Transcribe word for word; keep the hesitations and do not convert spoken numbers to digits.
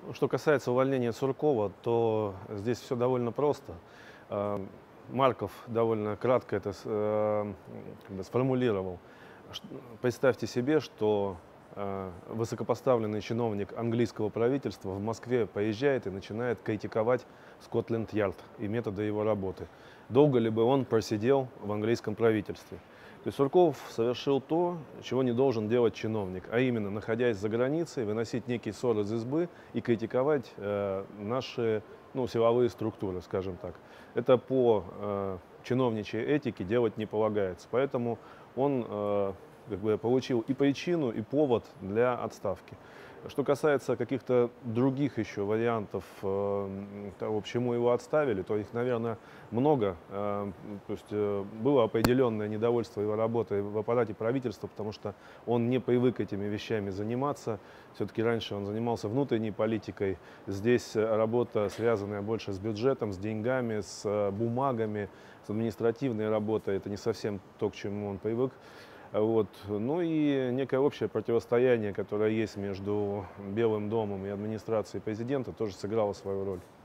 Что касается увольнения Суркова, то здесь все довольно просто. Э, Марков довольно кратко это с- э, как бы сформулировал. Ш- Представьте себе, что э, высокопоставленный чиновник английского правительства в Москве поезжает и начинает критиковать Скотленд-Ярд и методы его работы. Долго ли бы он просидел в английском правительстве? То есть Сурков совершил то, чего не должен делать чиновник, а именно, находясь за границей, выносить некий ссор из избы и критиковать э, наши ну, силовые структуры, скажем так. Это по э, чиновничьей этике делать не полагается. Поэтому он э, как бы получил и причину, и повод для отставки. Что касается каких-то других еще вариантов э, того, почему его отставили, то их, наверное, много. Э, то есть э, было определенное недовольство его работой в аппарате правительства, потому что он не привык этими вещами заниматься. Все-таки раньше он занимался внутренней политикой. Здесь работа, связанная больше с бюджетом, с деньгами, с э, бумагами, с административной работой. Это не совсем то, к чему он привык. Вот. Ну и некое общее противостояние, которое есть между Белым домом и администрацией президента, тоже сыграло свою роль.